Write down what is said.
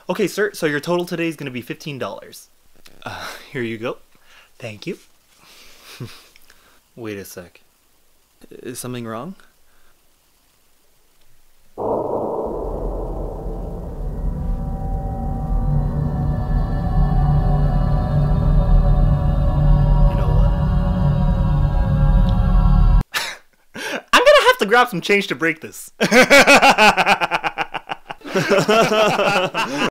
Okay, sir, so your total today is going to be $15. Here you go. Thank you. Wait a sec. Is something wrong? You know what? I'm gonna have to grab some change to break this.